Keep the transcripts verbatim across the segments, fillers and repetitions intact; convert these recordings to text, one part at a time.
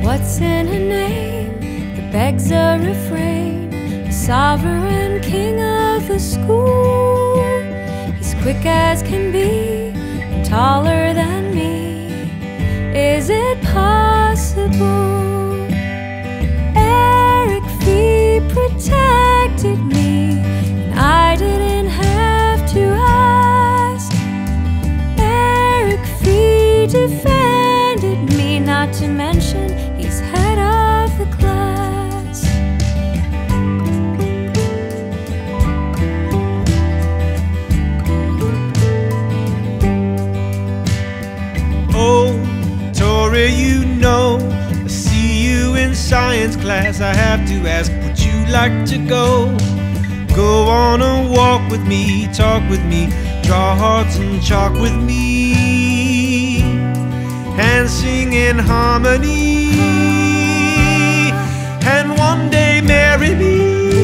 What's in a name that begs a refrain? The sovereign king of the school. He's quick as can be and taller than me. Is it possible? Eric Fee protected me, and I didn't have to ask. Eric Fee defended me, not to mention he's head of the class. Oh, Tori, you know, I see you in science class. I have to ask, would you like to go? Go on a walk with me, talk with me, draw hearts and chalk with me, and sing in harmony, and one day marry me.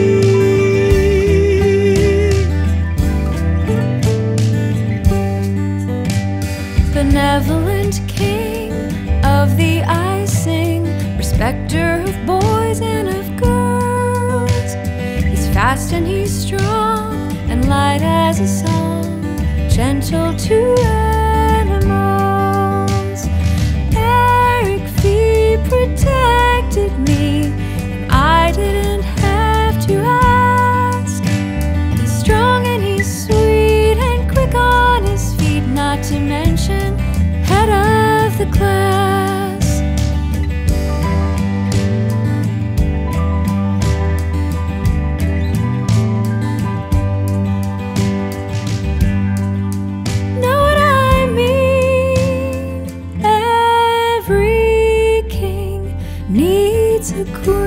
Benevolent king of the icing, respecter of boys and of girls. He's fast and he's strong and light as a song, gentle to animals. Eric Fee protected me, and I didn't have to ask. He's strong and he's sweet and quick on his feet, not to mention head of the class. Know what I mean? Every king needs a queen.